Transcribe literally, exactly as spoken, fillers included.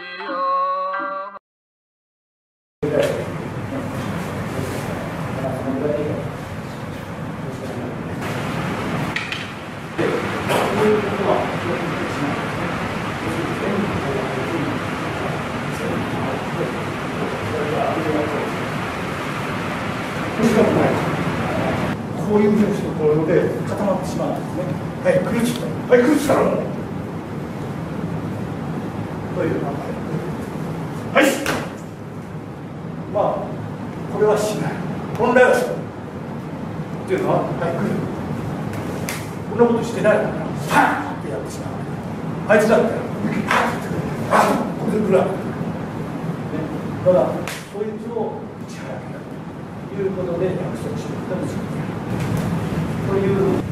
こういうふうにするところで固まってしまうんですね。はい、空気はい、空気からも。という考え。はい。まあ、これはしない。本来はしない。っていうのは、はい、来る。こんなことしてないから、パーンってやってしまう。あいつだったら、パーンってくる。あ、これで来るわけだ。ただ、こいつを打ち払うということで約束していたんですよ。という